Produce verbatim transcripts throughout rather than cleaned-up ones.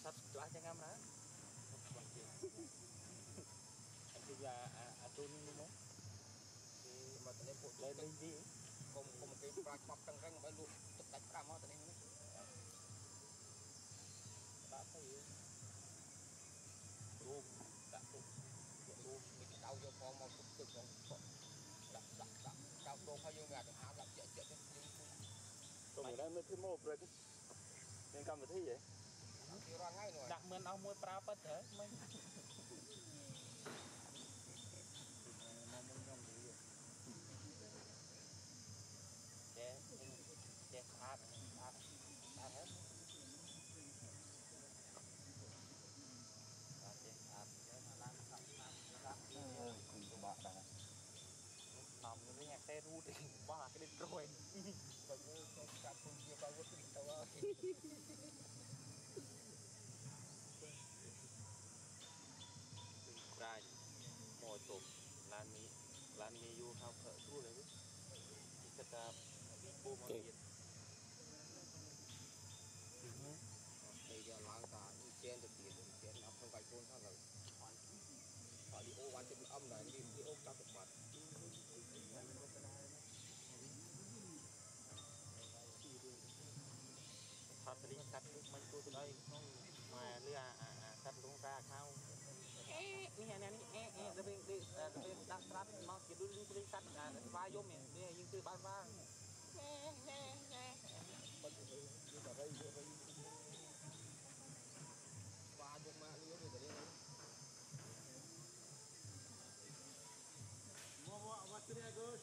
sắp lá cho ngâm đó anh bây giờ à tôi muốn thì mà tụi em phụ lên lên đi cùng cùng cái ba bắp trăng răng mới luôn tập đánh ra mó tụi em nữa đã thấy luôn đã luôn luôn mình đau cho con một chút cực không đập đập đập đau đau hay vô nhà được áo đập chạy chạy tôi mình đang mới thứ một rồi nên cầm được thế vậy đặt mình ông mua pra bớt thế mình che che sát sát sát hết che sát cái mà làm sát sát cùng các bạn đã nằm cái nhạc xe ru thì ba cái đêm rồi và cái cặp cùng kia bao cái đỉnh tao ra mồi tôm lan mi lan mi vô khao thợ thua đấy chất ta bị bô mòn điện đây giờ lang cả trên được tiền trên nó không phải phun sao rồi họ đi ô quan trên âm này đi đi ôm tao thực vật thật đi cắt mình tôi từ đây mà lừa à cắt lúng ra khao eh ni này ni eh eh tapi di tapi tak terap mau tidur di kulit cắt vai vô mình đi nhưng từ ban vang nè nè nè ba vô mà lừa rồi đấy mau bawa baterai Gus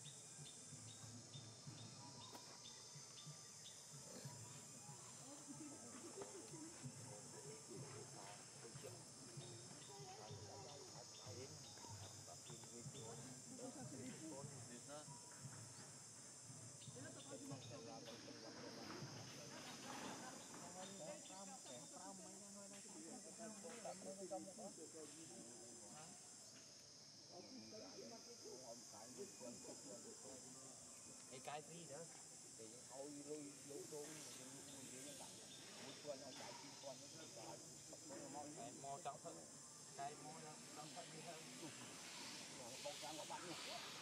cái cái gì đó thì ôi lui lũ luôn như vậy một con nó chạy chín con nó cái mò trong thợ cái mò trong thợ đi hơn bông ra nó bắn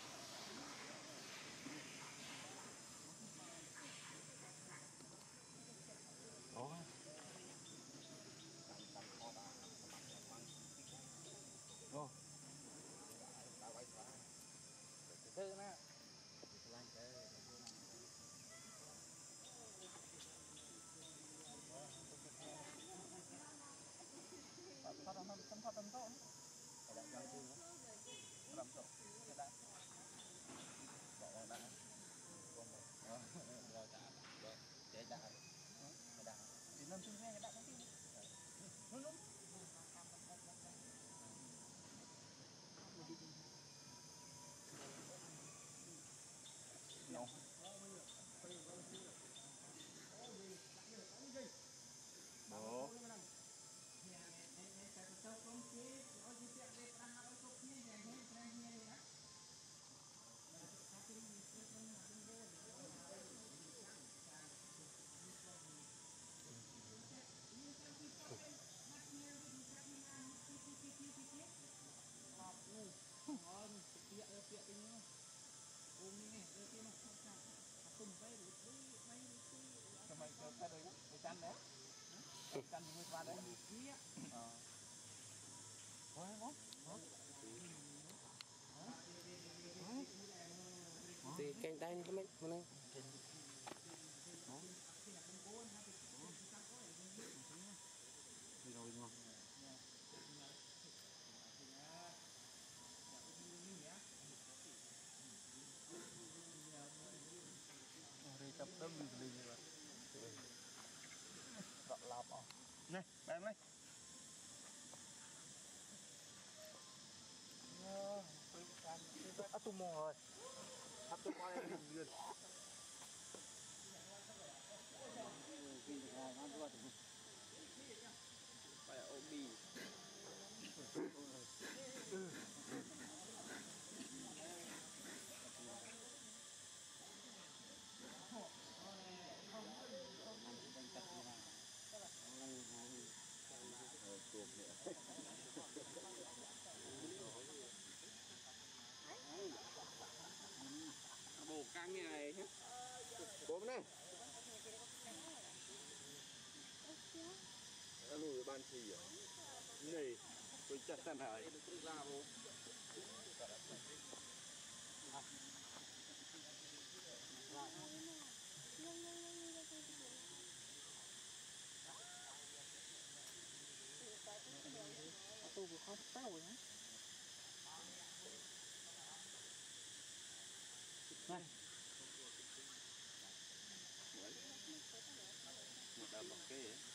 ủa ô thứ nè lan cái thật thật thật thật thật thật thôi cái đại giao chưa làm chỗ cái đại bỏ vào đại còn rồi đã rồi để đại cái đại thì năm thứ hai cái đại cái luôn luôn no Bo. Ngon, tiện tiện cái nữa. Ôm đi này, đưa kia nó không sao. Cùng với lụt đi, mấy đi. Cho mày cho cái đấy, cái chăn đấy. Cái chăn thì mới qua đấy. Kia. Ờ. Thôi ngon. Thì canh tay đi mấy con này. Đi rồi ngon. Đây tập đâm gì như vậy. Đọt lọc à. Này, bạn này. À, tụi mò rồi. À, tụi mò này liền. Phải ôm bì. Không, không, không, không, ban thi à này tôi chắc chắn hỏi tôi vừa không tao rồi này một đợt một cái